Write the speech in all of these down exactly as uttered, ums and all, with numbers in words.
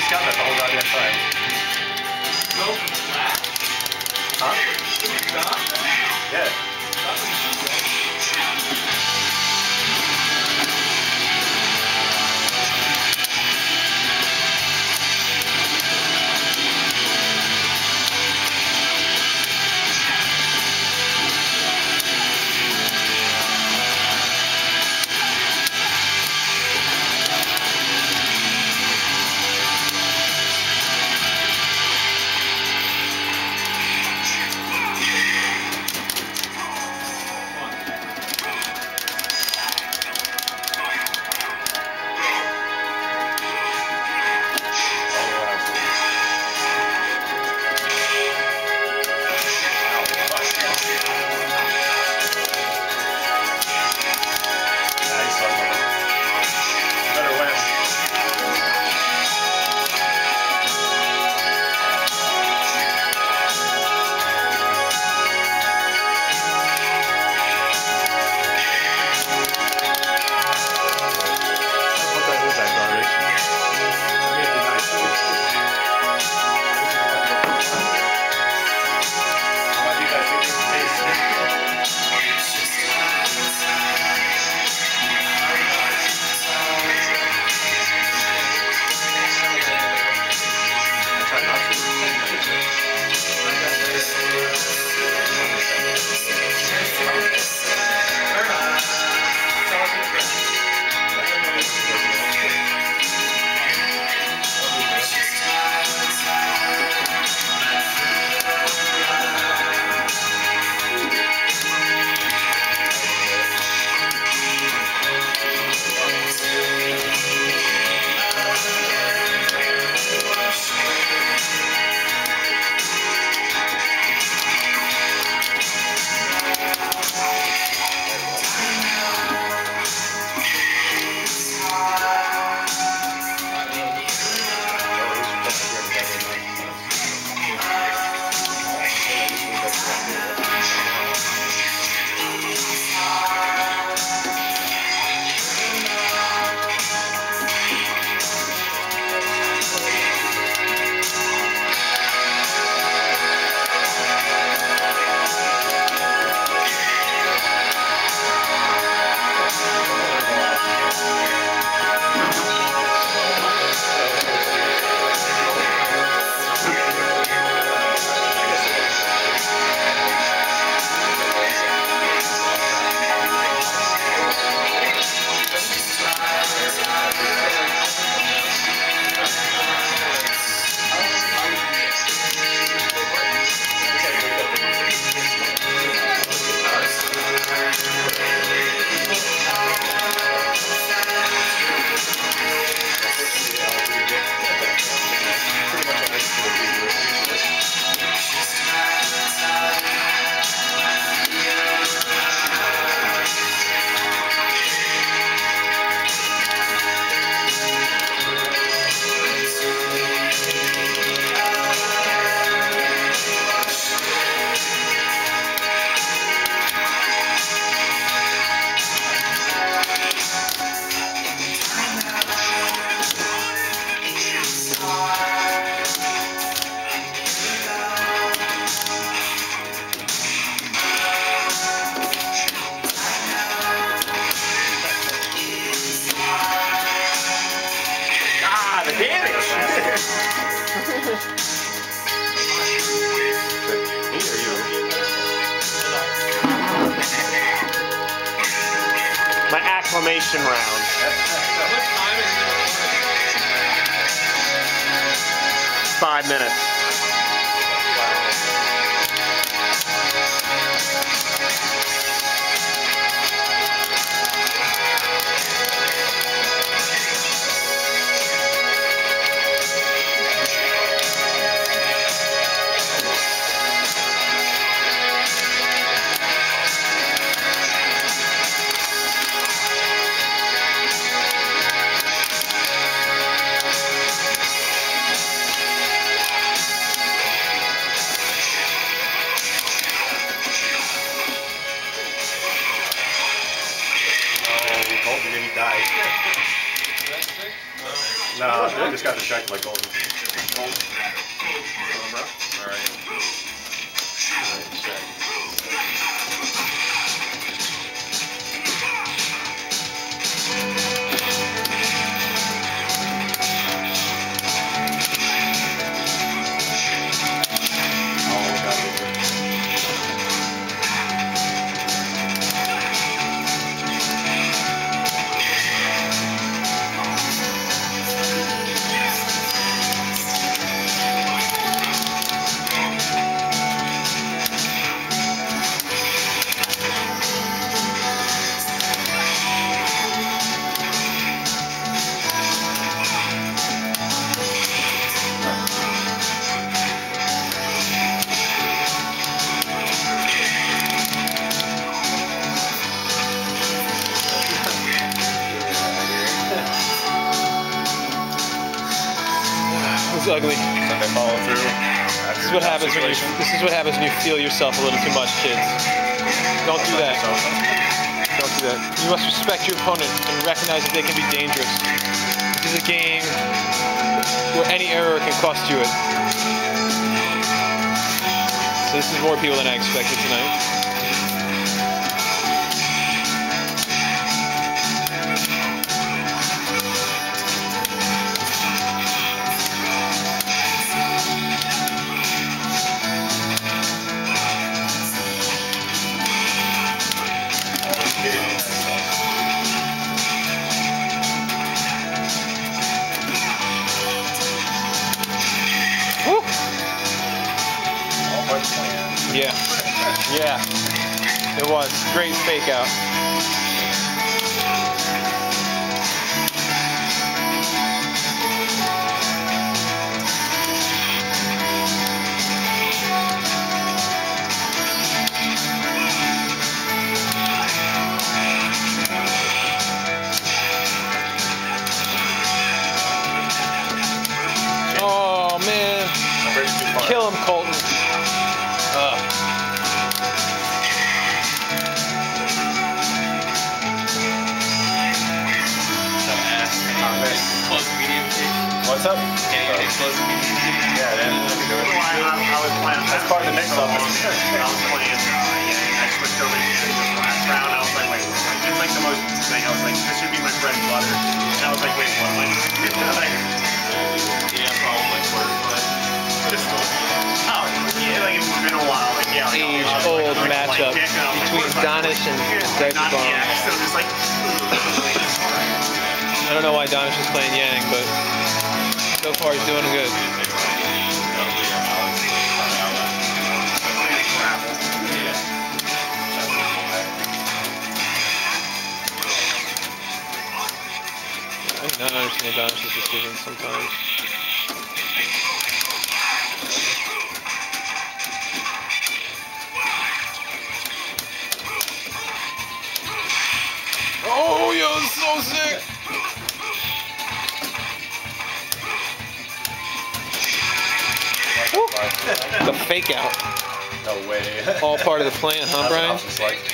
got that the whole goddamn time. Go from flat? Huh? Yeah. My acclamation round. Five minutes. No, I just got distracted by Golden. Alright. It's ugly. So they follow through. This is what happens when you. This is what happens when you feel yourself a little too much, kids. Don't do that. Don't do that. You must respect your opponent and recognize that they can be dangerous. This is a game where any error can cost you it. So this is more people than I expected tonight. Woo! Yeah. Yeah. It was. Great fake out. Oh man. Kill him, Colton. Ugh. Close medium kick. What's up? Can you get close medium kick? Yeah, then let me do it. I, I was playing. That's part of the mix-up. I was playing. Uh, yeah, I switched over to the last round. I was like, wait, I did like the most thing. I was like, this should be my bread and butter. And I was like, wait, what am I doing? Like, Yeah, probably like quarter foot. just, oh, yeah, like it's been a while. Like, yeah, like, I was like, Age-old like, matchup like, yeah, like, between what if I- Donish and Not- Dicebomb. Yeah, so just like, I don't know why Donish is playing Yang, but so far he's doing good. I do not understand Donish's decisions sometimes. Oh, yo, it's so sick! The fake out. No way. All part of the plan, huh, That's Brian? what it's like.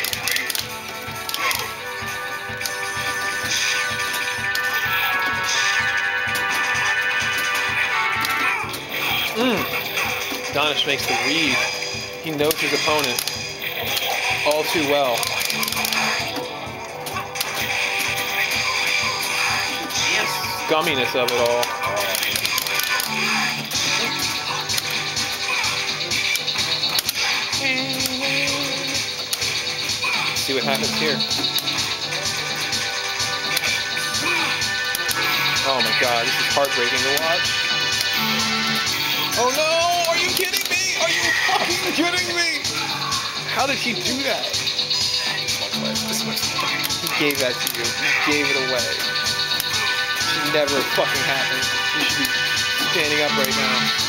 Mm. Donish makes the read. He knows his opponent all too well. Gumminess of it all. See what happens here. Oh my god, this is heartbreaking to watch. Oh no! Are you kidding me? Are you fucking kidding me? How did he do that? He gave that to you. He gave it away. It should never fucking happen. You should be standing up right now.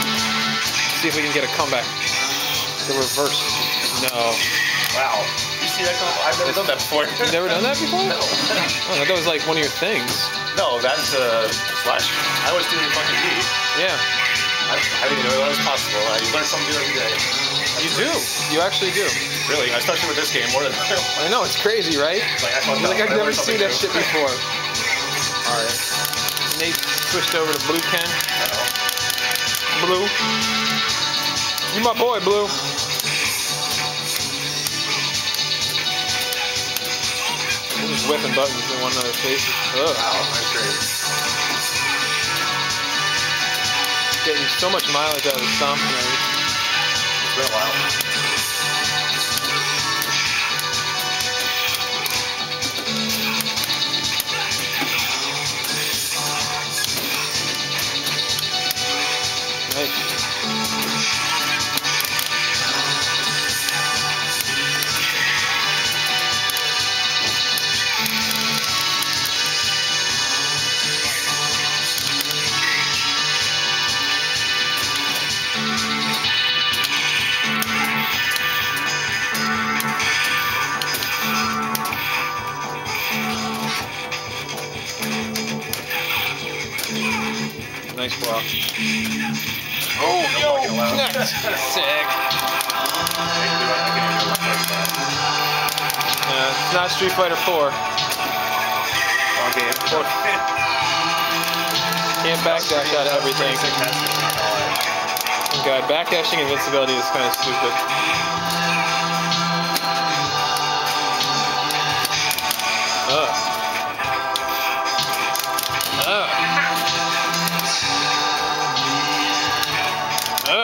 See if we can get a comeback. The reverse. No. Wow. you see see that come up? I've never done that before. You never done that before? No. Oh, I thought that was like one of your things. No, that's uh, slash. I was doing fucking D. Yeah. I, I didn't even know that was possible. I learn something new every day. You do. You actually do. Really, especially with this game more than. I know, it's crazy, right? Like, I fucked You're up. like, I've I never learned seen something that new. shit before. Alright. Nate switched over to Blue Ken. Blue. You my boy, Blue. They're just whipping buttons in one another's faces. Ugh. Wow, that's great. Getting so much mileage out of the stomp tonight. It's been a while. Nice. Nice block. Oh, yo, connect. Sick. Yeah, it's not Street Fighter four. Wrong game. Can't backdash out of everything. Oh God, backdashing invincibility is kind of stupid. Ugh. Ugh. Ugh.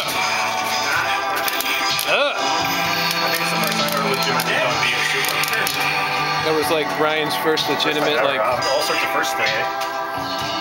Ugh. I think it's the first time I ever legitimately done being super. That was like Ryan's first legitimate, like, all sorts of first thing, eh?